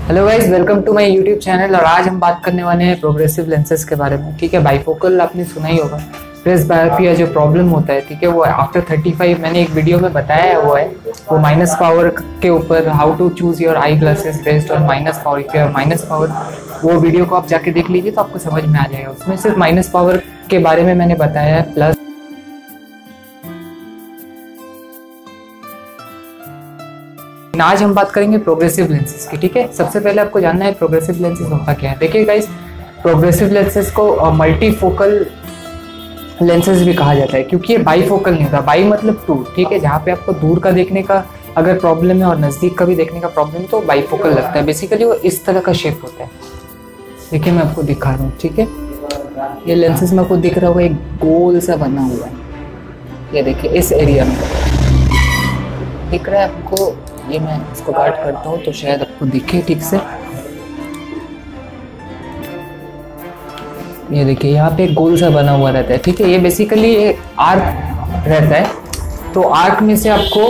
Hello guys, welcome to my YouTube channel. और आज हम बात करने वाले हैं प्रोग्रेसिव लेंसेज के बारे में। ठीक है, बाइफोकल आपने सुना ही होगा, प्रेसबायोपिया जो प्रॉब्लम होता है, ठीक है, वो आफ्टर 35 मैंने एक वीडियो में बताया हुआ है। वो माइनस पावर के ऊपर how to choose your eye glasses based on minus power. If you minus power, वो वीडियो को आप जाके देख लीजिए तो आपको समझ में आ जाएगा। उसमें सिर्फ माइनस पावर के बारे में मैंने बताया है, प्लस आज हम बात करेंगे प्रोग्रेसिव लेंसेज की। ठीक है, सबसे पहले आपको जानना है प्रोग्रेसिव लेंसेज होता क्या है। देखिए गाइस, प्रोग्रेसिव लेंसेज को मल्टीफोकल लेंसेज भी कहा जाता है, क्योंकि ये बाईफोकल नहीं होता। बाई मतलब टू, ठीक है, जहाँ पे आपको दूर का देखने का अगर प्रॉब्लम है और नज़दीक का भी देखने का प्रॉब्लम है तो बाईफोकल लगता है। बेसिकली वो इस तरह का शेप होता है। देखिए, मैं आपको दिखा रहा हूँ। ठीक है, ये लेंसेज में आपको दिख रहा होगा, एक गोल सा बना हुआ है। ये देखिए, इस एरिया में दिख रहा है आपको। ये मैं इसको काट करता हूँ तो शायद आपको दिखे ठीक से। ये देखिए, यहाँ पे एक गोल सा बना हुआ रहता है। ठीक है, ये बेसिकली एक आर्क रहता है। तो आर्क में से आपको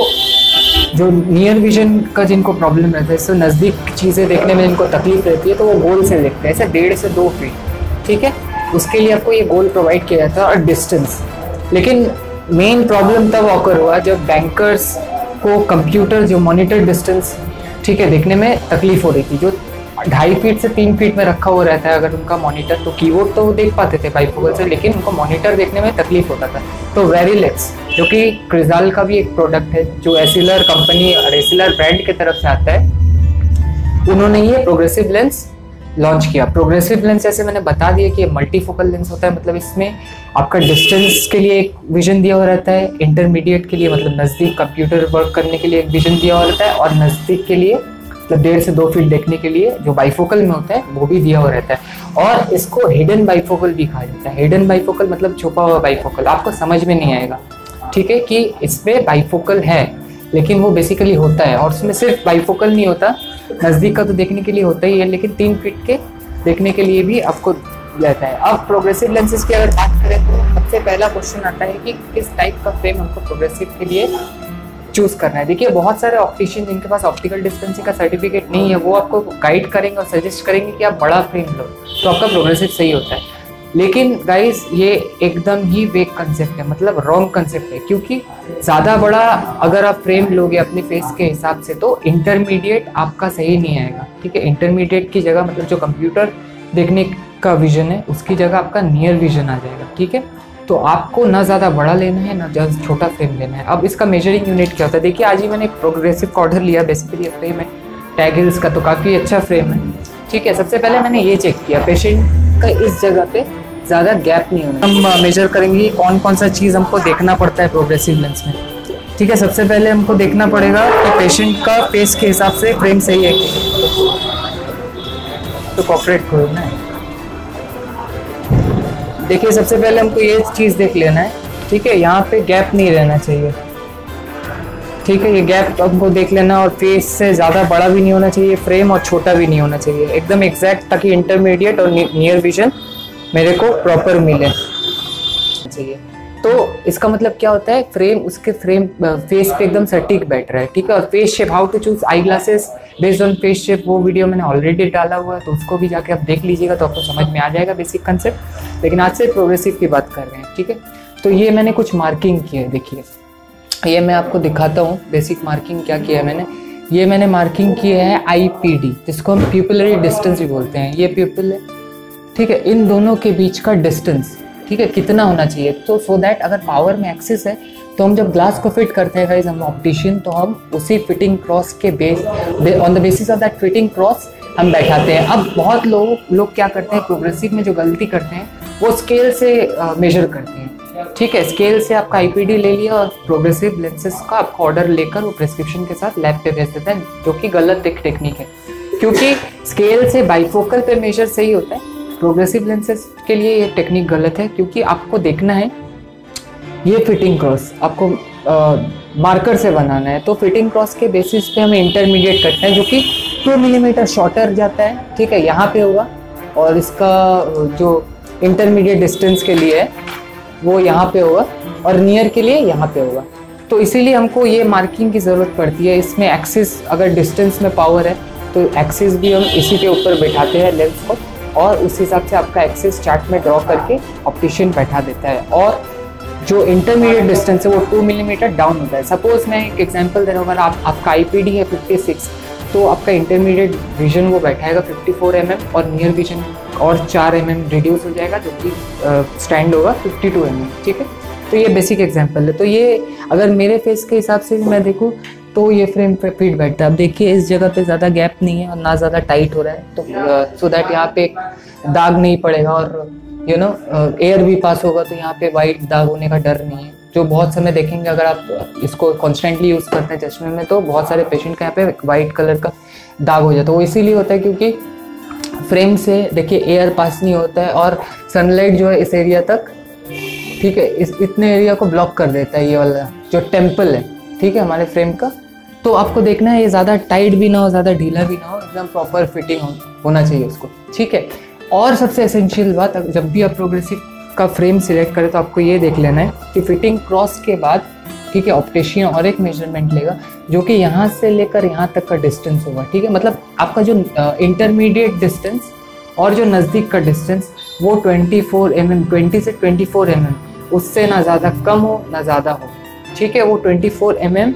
जो नियर विजन का जिनको प्रॉब्लम रहता है, इससे नज़दीक चीज़ें देखने में जिनको तकलीफ रहती है, तो वो गोल से देखते हैं, ऐसे 1.5 से 2 फीट। ठीक है, उसके लिए आपको ये गोल प्रोवाइड किया जाता है और डिस्टेंस। लेकिन मेन प्रॉब्लम तब ऑकर हुआ जब बैंकर्स को कंप्यूटर जो मॉनिटर डिस्टेंस, ठीक है, देखने में तकलीफ हो रही थी। जो 2.5 फीट से 3 फीट में रखा हुआ रहता है अगर उनका मॉनिटर, तो कीबोर्ड तो वो देख पाते थे बाइफोकल से, लेकिन उनको मॉनिटर देखने में तकलीफ होता था। तो वेरिलेक्स, जो कि क्रिजाल का भी एक प्रोडक्ट है, जो एसिलर कंपनी और एसिलर ब्रांड की तरफ से आता है, उन्होंने ये प्रोग्रेसिव लेंस लॉन्च किया। प्रोग्रेसिव लेंस जैसे मैंने बता दिया कि ये मल्टीफोकल लेंस होता है, मतलब इसमें आपका डिस्टेंस के लिए एक विजन दिया हुआ रहता है, इंटरमीडिएट के लिए मतलब नज़दीक कंप्यूटर वर्क करने के लिए एक विजन दिया हुआ रहता है, और नज़दीक के लिए मतलब 1.5 से 2 फीट देखने के लिए जो बाइफोकल में होता है वो भी दिया हुआ रहता है। और इसको हिडन बाइफोकल भी कहा जाता है। हिडन बाइफोकल मतलब छुपा हुआ बाइफोकल, आपको समझ में नहीं आएगा, ठीक है, कि इसमें बाइफोकल है, लेकिन वो बेसिकली होता है। और उसमें सिर्फ बाइफोकल नहीं होता, नज़दीक का तो देखने के लिए होता ही है, लेकिन 3 फीट के देखने के लिए भी आपको रहता है। अब प्रोग्रेसिव लेंसेज की अगर बात करें तो सबसे पहला क्वेश्चन आता है कि किस टाइप का फ्रेम हमको प्रोग्रेसिव के लिए चूज करना है। देखिए, बहुत सारे ऑप्टिशियन जिनके पास ऑप्टिकल डिस्पेंसिंग का सर्टिफिकेट नहीं है, वो आपको गाइड करेंगे और सजेस्ट करेंगे कि आप बड़ा फ्रेम लो तो आपका प्रोग्रेसिव सही होता है। लेकिन गाइस, ये एकदम ही वेक कंसेप्ट है, मतलब रॉन्ग कंसेप्ट है, क्योंकि ज़्यादा बड़ा अगर आप फ्रेम लोगे अपने फेस के हिसाब से तो इंटरमीडिएट आपका सही नहीं आएगा। ठीक है, इंटरमीडिएट की जगह मतलब जो कंप्यूटर देखने का विजन है उसकी जगह आपका नियर विजन आ जाएगा। ठीक है, तो आपको ना ज़्यादा बड़ा लेना है ना ज़्यादा छोटा फ्रेम लेना है। अब इसका मेजरिंग यूनिट क्या होता है? देखिए, आज ही मैंने एक प्रोग्रेसिव का ऑर्डर लिया, बेसिकली फ्रेम है टैगल्स का, तो काफ़ी अच्छा फ्रेम है। ठीक है, सबसे पहले मैंने ये चेक किया पेशेंट का इस जगह पे ज़्यादा गैप नहीं होना। हम मेजर करेंगे कौन कौन सा चीज़ हमको देखना पड़ता है प्रोग्रेसिव लेंस में। ठीक है, सबसे पहले हमको देखना पड़ेगा कि पेशेंट का फेस के हिसाब से फ्रेम सही है, तो कॉपरेट करो ना। देखिए, सबसे पहले हमको ये चीज़ देख लेना है, ठीक है, यहाँ पे गैप नहीं रहना चाहिए। ठीक है, ये गैप हमको देख लेना, और फेस से ज़्यादा बड़ा भी नहीं होना चाहिए फ्रेम और छोटा भी नहीं होना चाहिए, एकदम एग्जैक्ट, ताकि इंटरमीडिएट और नियर विजन मेरे को प्रॉपर मिले चाहिए। तो इसका मतलब क्या होता है, फ्रेम उसके फ्रेम फेस पे एकदम सटीक बैठ रहा है। ठीक है, और face shape, how to choose eye glasses based on face shape, वो वीडियो मैंने ऑलरेडी डाला हुआ है, तो उसको भी जाके आप देख लीजिएगा तो आपको समझ में आ जाएगा बेसिक कंसेप्ट। लेकिन आज से प्रोग्रेसिव की बात कर रहे हैं। ठीक है, तो ये मैंने कुछ मार्किंग की है। देखिए, ये मैं आपको दिखाता हूँ बेसिक मार्किंग क्या किया है मैंने। ये मैंने मार्किंग की है IPD, जिसको हम प्यूपिलरी डिस्टेंस भी बोलते हैं। ये प्यूपिल है, ठीक है, इन दोनों के बीच का डिस्टेंस, ठीक है, कितना होना चाहिए, तो सो दैट अगर पावर में एक्सेस है तो हम जब ग्लास को फिट करते हैं गाइस, हम ऑप्टिशियन, तो हम उसी फिटिंग क्रॉस के on the basis of that fitting cross हम बैठाते हैं। अब बहुत लोग क्या करते हैं, प्रोग्रेसिव में जो गलती करते हैं वो स्केल से मेजर करते हैं। ठीक है, स्केल से आपका IPD ले लिया और प्रोग्रेसिव लेंसेज का आपका ऑर्डर लेकर वो प्रिस्क्रिप्शन के साथ लैब पे भेज देते हैं, जो कि गलत एक टेक्निक है, क्योंकि स्केल से बाइफोकल पे मेजर सही होता है, प्रोग्रेसिव लेंसेज के लिए ये टेक्निक गलत है। क्योंकि आपको देखना है ये फिटिंग क्रॉस आपको मार्कर से बनाना है, तो फिटिंग क्रॉस के बेसिस पे हमें इंटरमीडिएट करते हैं, जो कि 2 मिलीमीटर शॉर्टर जाता है। ठीक है, यहाँ पे होगा, और इसका जो इंटरमीडिएट डिस्टेंस के लिए है वो यहाँ पे होगा, और नियर के लिए यहाँ पे होगा। तो इसीलिए हमको ये मार्किंग की ज़रूरत पड़ती है। इसमें एक्सिस अगर डिस्टेंस में पावर है तो एक्सिस भी हम इसी के ऊपर बैठाते हैं लेंस को, और उस हिसाब से आपका एक्सिस चार्ट में ड्रॉ करके ऑप्टिशियन बैठा देता है। और जो इंटरमीडिएट डिस्टेंस है वो 2 मिलीमीटर डाउन होता है। सपोज मैं एक एग्जांपल दे रहा हूँ, अगर आपका आईपीडी है 56, तो आपका इंटरमीडिएट विजन वो बैठाएगा 54 mm, और नियर विजन और 4 mm रिड्यूस हो जाएगा, जो कि स्टैंड होगा 52 mm। ठीक है, तो ये बेसिक एग्जांपल है। तो ये अगर मेरे फेस के हिसाब से मैं देखूँ तो ये फ्रेम पे फिट बैठता है। अब देखिए इस जगह पे ज़्यादा गैप नहीं है और ना ज़्यादा टाइट हो रहा है, तो सो दैट यहाँ पे दाग नहीं पड़ेगा, और एयर भी पास होगा, तो यहाँ पे वाइट दाग होने का डर नहीं है। जो बहुत समय देखेंगे अगर आप इसको कॉन्स्टेंटली यूज़ करते हैं चश्मे में, तो बहुत सारे पेशेंट का यहाँ पे वाइट कलर का दाग हो जाता है। वो इसीलिए होता है क्योंकि फ्रेम से देखिए एयर पास नहीं होता है, और सनलाइट जो है इस एरिया तक, ठीक है, इतने एरिया को ब्लॉक कर देता है ये वाला जो टेम्पल है, ठीक है, हमारे फ्रेम का। तो आपको देखना है ये ज़्यादा टाइट भी ना हो, ज़्यादा ढीला भी ना हो, एकदम प्रॉपर फिटिंग होना चाहिए उसको, ठीक है। और सबसे एसेंशियल बात, जब भी आप प्रोग्रेसिव का फ्रेम सिलेक्ट करें तो आपको ये देख लेना है कि फिटिंग क्रॉस के बाद, ठीक है, ऑप्टिशियन और एक मेजरमेंट लेगा जो कि यहाँ से लेकर यहाँ तक का डिस्टेंस होगा, ठीक है। मतलब आपका जो इंटरमीडिएट डिस्टेंस और जो नज़दीक का डिस्टेंस वो 24 mm, 20 से 24 mm, उससे ना ज़्यादा कम हो ना ज़्यादा हो, ठीक है। वो 24 mm,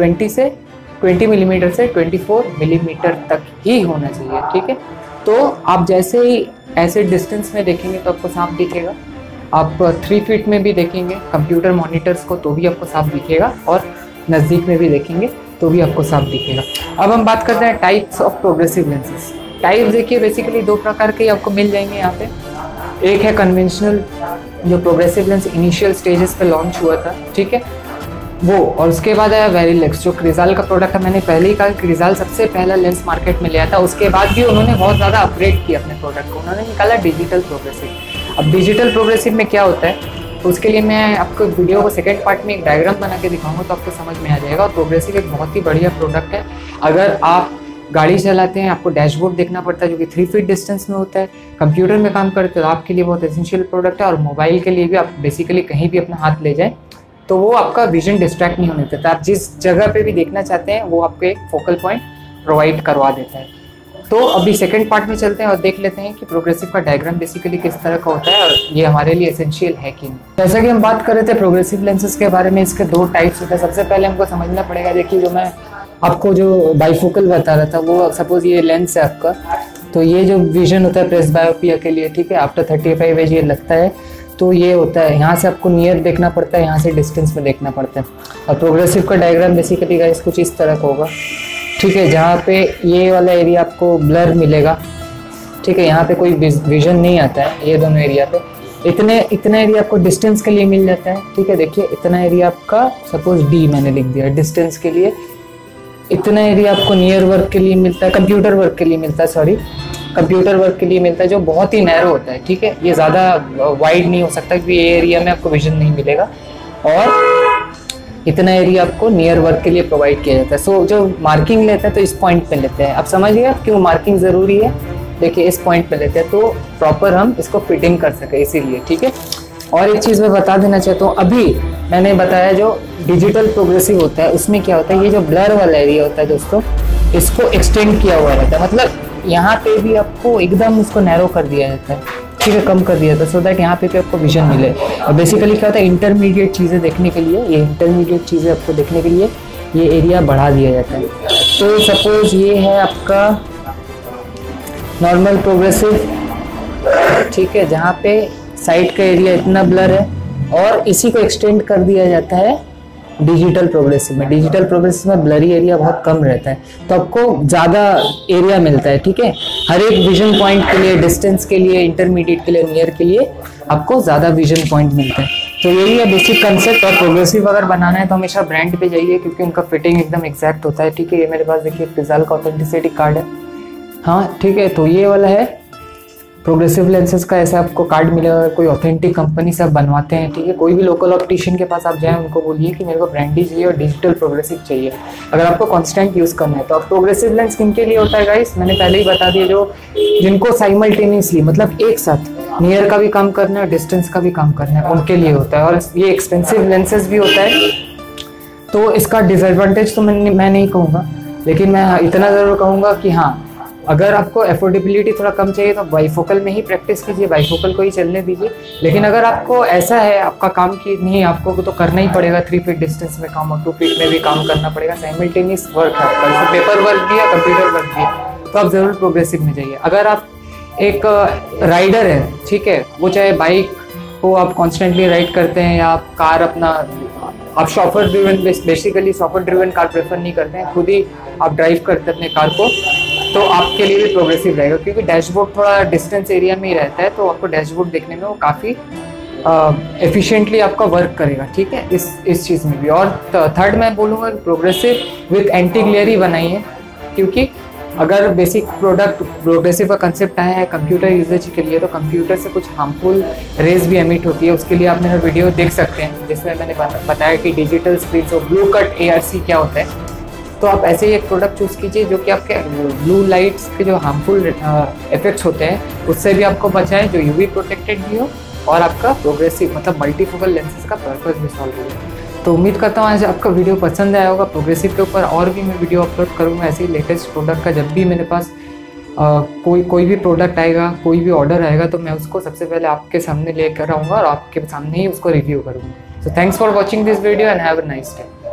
20 मिलीमीटर से 24 मिलीमीटर तक ही होना चाहिए, ठीक है। तो आप जैसे ही ऐसे डिस्टेंस में देखेंगे तो आपको साफ दिखेगा, आप 3 फीट में भी देखेंगे कंप्यूटर मॉनिटर्स को तो भी आपको साफ दिखेगा, और नज़दीक में भी देखेंगे तो भी आपको साफ दिखेगा। अब हम बात करते हैं types of progressive lenses. Type देखिए बेसिकली 2 प्रकार के आपको मिल जाएंगे यहाँ पे। एक है कन्वेंशनल, जो प्रोग्रेसिव लेंस इनिशियल स्टेजेस पे लॉन्च हुआ था, ठीक है, वो, और उसके बाद आया वेरिलेक्स जो क्रिजाल का प्रोडक्ट है। मैंने पहले ही कहा कि क्रिजाल सबसे पहला लेंस मार्केट में लिया था, उसके बाद भी उन्होंने बहुत ज़्यादा अपग्रेड किया अपने प्रोडक्ट को, उन्होंने निकाला डिजिटल प्रोग्रेसिव। अब डिजिटल प्रोग्रेसिव में क्या होता है, तो उसके लिए मैं आपको वीडियो को सेकेंड पार्ट में एक डायग्राम बना के दिखाऊंगा तो आपको समझ में आ जाएगा। और प्रोग्रेसिव एक बहुत ही बढ़िया प्रोडक्ट है। अगर आप गाड़ी चलाते हैं, आपको डैशबोर्ड देखना पड़ता है जो कि 3 फीट डिस्टेंस में होता है, कंप्यूटर में काम करते हो तो आपके लिए बहुत एसेंशियल प्रोडक्ट है, और मोबाइल के लिए भी आप बेसिकली कहीं भी अपना हाथ ले जाएं तो वो आपका विजन डिस्ट्रैक्ट नहीं होने देता। आप जिस जगह पे भी देखना चाहते हैं वो आपको एक फोकल पॉइंट प्रोवाइड करवा देता है। तो अभी सेकंड पार्ट में चलते हैं और देख लेते हैं कि प्रोग्रेसिव का डायग्राम बेसिकली किस तरह का होता है और ये हमारे लिए एसेंशियल है कि नहीं। जैसा कि हम बात कर रहे थे प्रोग्रेसिव लेंसेज के बारे में, इसके 2 टाइप्स होते हैं। सबसे पहले हमको समझना पड़ेगा, देखिए जो मैं आपको जो बाइफोकल बता रहा था, वो सपोज ये लेंस है आपका, तो ये जो विजन होता है प्रेस बायोपिया के लिए, ठीक है, आफ्टर 35 एज ये लगता है, तो ये होता है, यहाँ से आपको नियर देखना पड़ता है, यहाँ से डिस्टेंस में देखना पड़ता है। और प्रोग्रेसिव का डायग्राम बेसिकली गाइस कुछ इस तरह का होगा, ठीक है, जहाँ पे ये वाला एरिया आपको ब्लर मिलेगा, ठीक है, यहाँ पे कोई विजन नहीं आता है, ये दोनों एरिया पे इतना एरिया आपको डिस्टेंस के लिए मिल जाता है, ठीक है। देखिए इतना एरिया आपका, सपोज डी मैंने लिख दिया डिस्टेंस के लिए, इतना एरिया आपको नियर वर्क के लिए मिलता है, कंप्यूटर वर्क के लिए मिलता है, कंप्यूटर वर्क के लिए मिलता है, जो बहुत ही नैरो होता है, ठीक है, ये ज़्यादा वाइड नहीं हो सकता क्योंकि ये एरिया में आपको विजन नहीं मिलेगा, और इतना एरिया आपको नियर वर्क के लिए प्रोवाइड किया जाता है। सो जो मार्किंग लेते हैं तो इस पॉइंट पे लेते हैं, अब समझिए आप क्यों मार्किंग ज़रूरी है। देखिए इस पॉइंट पे लेते हैं तो प्रॉपर हम इसको फिटिंग कर सके, इसीलिए, ठीक है। और एक चीज़ मैं बता देना चाहता हूँ, अभी मैंने बताया जो डिजिटल प्रोग्रेसिव होता है उसमें क्या होता है, ये जो ब्लर वाला एरिया होता है दोस्तों, इसको एक्सटेंड किया हुआ रहता है, मतलब यहाँ पे भी आपको एकदम इसको नैरो कर दिया जाता है, ठीक है, कम कर दिया जाता है, सो दैट यहाँ पे भी आपको विजन मिले। और बेसिकली क्या होता है, इंटरमीडिएट चीज़ें देखने के लिए, ये इंटरमीडिएट चीज़ें आपको देखने के लिए ये एरिया बढ़ा दिया जाता है। तो सपोज ये है आपका नॉर्मल प्रोग्रेसिव, ठीक है, जहाँ पे साइड का एरिया इतना ब्लर है, और इसी को एक्सटेंड कर दिया जाता है डिजिटल प्रोग्रेसिव में। डिजिटल प्रोग्रेसिव में ब्लरी एरिया बहुत कम रहता है, तो आपको ज़्यादा एरिया मिलता है, ठीक है, हर एक विजन पॉइंट के लिए, डिस्टेंस के लिए, इंटरमीडिएट के लिए, नियर के लिए आपको ज़्यादा विजन पॉइंट मिलते हैं। तो यही है बेसिक कंसेप्ट। और प्रोग्रेसिव अगर बनाना है तो हमेशा ब्रांड पे जाइए क्योंकि उनका फिटिंग एकदम एग्जैक्ट होता है, ठीक है। ये मेरे पास देखिए क्रिजाल का ऑथेंटिसिटी कार्ड है, हाँ, ठीक है, तो ये वाला है प्रोग्रेसिव लेंसेज का, ऐसा आपको कार्ड मिलेगा, कोई ऑथेंटिक कंपनी से आप बनवाते हैं, ठीक है। कोई भी लोकल ऑप्टिशियन के पास आप जाएं, उनको बोलिए कि मेरे को ब्रांडी चाहिए और डिजिटल प्रोग्रेसिव चाहिए, अगर आपको कांस्टेंट यूज़ करना है तो। अब प्रोग्रेसिव लेंस किन के लिए होता है गाइस, मैंने पहले ही बता दिया, जो जिनको साइमल्टेनियसली, मतलब एक साथ नियर का भी काम करना है और डिस्टेंस का भी काम करना है, उनके लिए होता है। और ये एक्सपेंसिव लेंसेज भी होता है, तो इसका डिसएडवांटेज तो मैं नहीं कहूँगा, लेकिन मैं इतना ज़रूर कहूँगा कि हाँ, अगर आपको एफोर्डेबिलिटी थोड़ा कम चाहिए तो बाईफोकल में ही प्रैक्टिस कीजिए, बाईफोकल को ही चलने दीजिए। लेकिन अगर आपको ऐसा है आपका काम की नहीं, आपको तो करना ही पड़ेगा 3 फीट डिस्टेंस में काम और 2 फीट में भी काम करना पड़ेगा, साइमल्टेनियस वर्क है आपका, जैसे पेपर वर्क भी है, कंप्यूटर वर्क भी है, तो आप ज़रूर प्रोग्रेसिव में जाइए। अगर आप एक राइडर है, ठीक है, वो चाहे बाइक को आप कॉन्स्टेंटली राइड करते हैं या आप कार अपना, आप chauffeur driven, basically chauffeur driven car prefer नहीं करते हैं, खुद ही आप ड्राइव करते हैं अपने कार को, तो आपके लिए भी प्रोग्रेसिव रहेगा, क्योंकि डैशबोर्ड थोड़ा डिस्टेंस एरिया में ही रहता है, तो आपको डैशबोर्ड देखने में वो काफ़ी एफिशिएंटली आपका वर्क करेगा, ठीक है, इस चीज़ में भी। और थर्ड मैं बोलूँगा प्रोग्रेसिव विथ एंटी ग्लेयर ही बनाइए, क्योंकि अगर बेसिक प्रोडक्ट प्रोग्रेसिव का कंसेप्ट आया है कंप्यूटर यूजेज के लिए, तो कंप्यूटर से कुछ हार्मफुल रेज भी एमिट होती है, उसके लिए आप मेरा वीडियो देख सकते हैं जिसमें मैंने बताया कि डिजिटल स्क्रीन और ब्लू कट ARC क्या होता है। तो आप ऐसे ही एक प्रोडक्ट चूज़ कीजिए जो कि आपके ब्लू लाइट्स के जो हार्मफुल इफेक्ट्स होते हैं उससे भी आपको बचाए, जो UV प्रोटेक्टेड भी हो और आपका प्रोग्रेसिव मतलब मल्टीफोकल लेंसेज का पर्पस भी सॉल्व हो। तो उम्मीद करता हूँ आज आपका वीडियो पसंद आया होगा। प्रोग्रेसिव के ऊपर और भी मैं वीडियो अपलोड करूँगा ऐसे ही लेटेस्ट प्रोडक्ट का। जब भी मेरे पास कोई भी प्रोडक्ट आएगा, कोई भी ऑर्डर आएगा, तो मैं उसको सबसे पहले आपके सामने लेकर आऊँगा और आपके सामने ही उसको रिव्यू करूँगा। So thanks for watching this video and have a nice day.